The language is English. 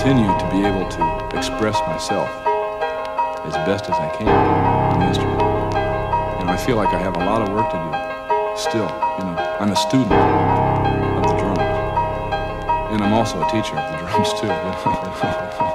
continue to be able to express myself as best as I can on the instrument. You know, I feel like I have a lot of work to do still. You know, I'm a student of the drums, and I'm also a teacher of the drums too. You know?